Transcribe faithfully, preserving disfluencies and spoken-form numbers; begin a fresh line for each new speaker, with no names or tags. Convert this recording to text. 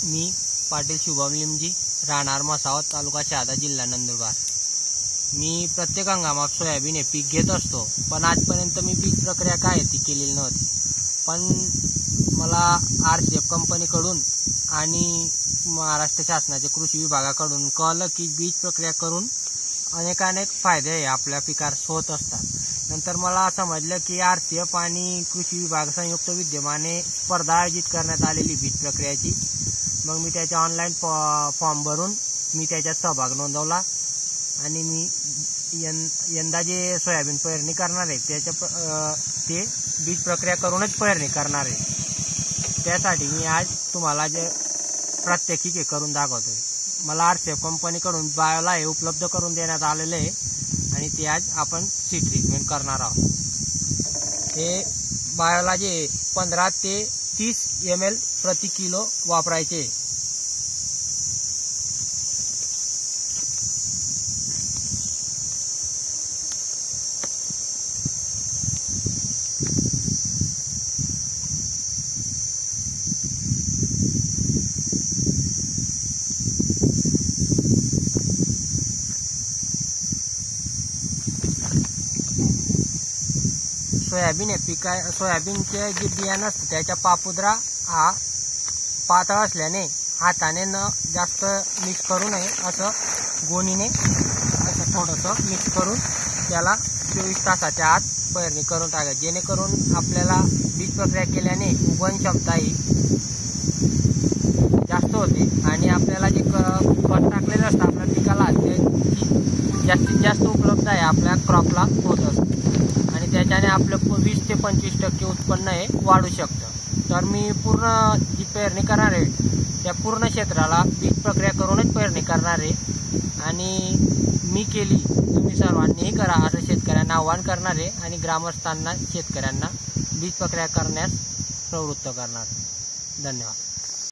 मी पाटील शुभम लिमजी, राहणार मसावत, तालुका शहादा, जिल्हा नंदुरबार। मी प्रत्येक हंगामात सोयाबीन हे पीक घेत असतो, पण आजपर्यंत मी बीज प्रक्रिया काय ती केलेली नव्हती। पण मला आर सी एफ कंपनीकडून आणि महाराष्ट्र शासनाच्या कृषी विभागाकडून कळलं की बीज प्रक्रिया करून अनेक अनेक फायदे आपल्या पिकास होत असतात। नंतर मला समजलं की आर सी एफ आणि कृषी विभाग संयुक्त विद्यमाने स्पर्धा आयोजित करण्यात आलेली बीज प्रक्रियाची। मग मी त्याच्या ऑनलाईन फॉर्म भरून मी त्याच्यात सहभाग नोंदवला आणि मी यं यंदा जे सोयाबीन पेरणी करणार आहे त्याच्या ते बीज प्रक्रिया करूनच पेरणी करणार आहे। त्यासाठी मी आज तुम्हाला जे प्रात्यक्षिक हे करून दाखवतोय। मला आर सी एफ कंपनीकडून बायोला हे उपलब्ध करून देण्यात आलेले आहे आणि ते आज आपण सीड ट्रीटमेंट करणार आहोत। हे बायोला जे पंधरा ते तीस एम एल प्रति किलो वापरायचे। सोयाबीन हे पिका सोयाबीनचे जे बियाणं असतं त्याच्या पापुद्रा हा पातळ असल्याने हाताने न जास्त मिक्स करू नये, असं गोणीने असं थोडंसं मिक्स करून त्याला चोवीस तासाच्या आत पेरणी करून टाकायची, जेणेकरून आपल्याला बीज प्रक्रिया केल्याने उगवण क्षमता ही जास्त होते आणि आपल्याला जे खत टाकलेलं असतं आपल्या पिकाला ते जास्तीत जास्त उपलब्ध आहे आपल्या क्रॉपला होत असतं आणि त्याच्याने आपलं वीस ते पंचवीस टक्के उत्पन्न हे वाढू शकतं। तर मी पूर्ण जी पेरणी करणार आहे त्या पूर्ण क्षेत्राला बीज प्रक्रिया करूनच पेरणी करणार आहे आणि मी केली, तुम्ही सर्वांनीही करा असं शेतकऱ्यांना आवाहन करणार आहे आणि ग्रामस्थांना शेतकऱ्यांना बीज प्रक्रिया करण्यास प्रवृत्त करणार। धन्यवाद।